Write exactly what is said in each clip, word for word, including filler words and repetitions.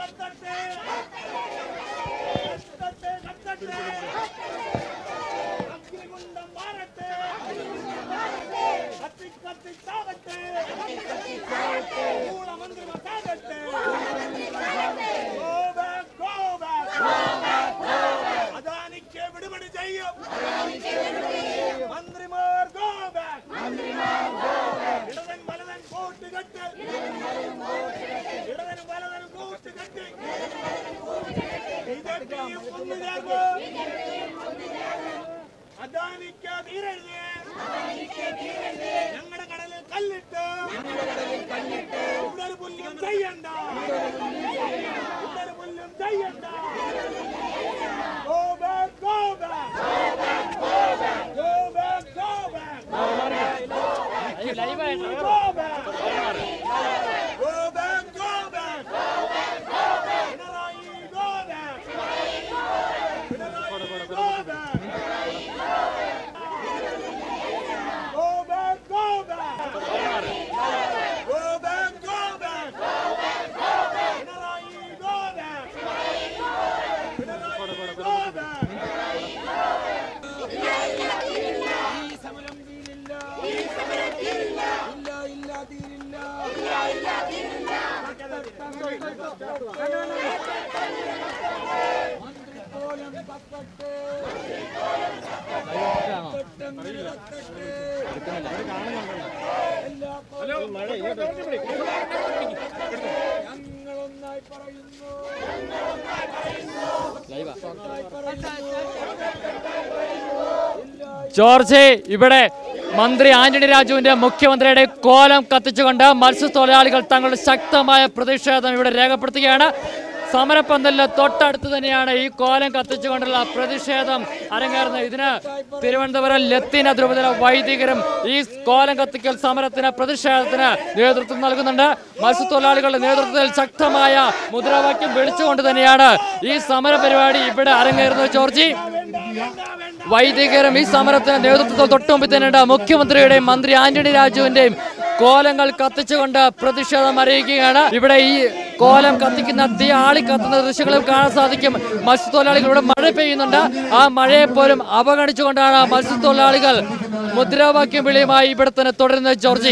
George, ഇവിടെ മന്ത്രി ആന്റണി രാജുവിന്റെ മുഖ്യമന്ത്രിയുടെ കോലം കത്തിച്ചുകൊണ്ട് മത്സ്യത്തൊഴിലാളികൾ തങ്ങളുടെ ശക്തമായ പ്രതിഷേധം ഇവിടെ രേഖപ്പെടുത്തുകയാണ്. സമരപ്പന്തലിന് തൊട്ടടുത്ത് തന്നെയാണ് ഈ കോലം കത്തിച്ചുകൊണ്ടുള്ള പ്രതിഷേധം അരങ്ങേറുന്നത്. ഇതിന് തിരുവനന്തപുരം ലത്തീൻ അതിരൂപതയിലെ വൈദികരും ഈ കോലം കത്തിക്കൽ സമരത്തിന് പ്രതിഷേധത്തിന് നേതൃത്വം നൽകുന്നുണ്ട്. മത്സ്യത്തൊഴിലാളികളുടെ നേതൃത്വത്തിൽ ശക്തമായ മുദ്രാവാക്യം വിളിച്ചുകൊണ്ട് തന്നെയാണ് ഈ സമര പരിപാടി ഇവിടെ അരങ്ങേറുന്നത്. ജോർജി, വൈദികരും ഈ സമരത്തിന് നേതൃത്വത്തിൽ തൊട്ടുമുമ്പിൽ തന്നെയുണ്ട്. മുഖ്യമന്ത്രിയുടെയും മന്ത്രി ആന്റണി രാജുവിന്റെയും കോലങ്ങൾ കത്തിച്ചുകൊണ്ട് പ്രതിഷേധം അറിയിക്കുകയാണ്. ഇവിടെ ഈ കോലം കത്തിക്കുന്ന തീ ആളി കത്തുന്ന ദൃശ്യങ്ങളും കാണാൻ സാധിക്കും. മത്സ്യത്തൊഴിലാളികളുടെ മഴ പെയ്യുന്നുണ്ട്. ആ മഴയെ പോലും അവഗണിച്ചുകൊണ്ടാണ് മത്സ്യത്തൊഴിലാളികൾ മുദ്രാവാക്യം വിളിയുമായി ഇവിടെ തന്നെ തുടരുന്നത്. ജോർജി,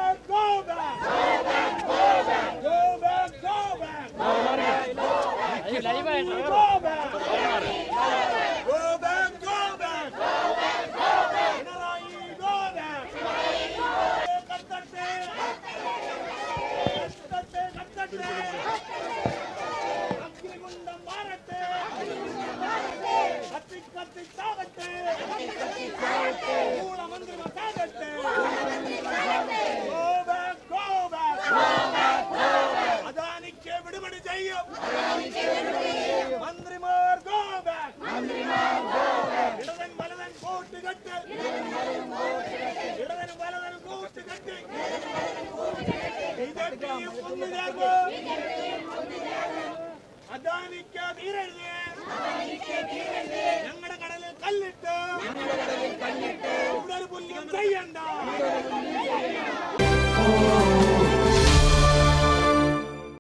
ഞങ്ങളുടെ കടലിൽ കല്ലിട്ട് ഇവിടെ ഒരു പുല്ലും ചെയ്യണ്ട.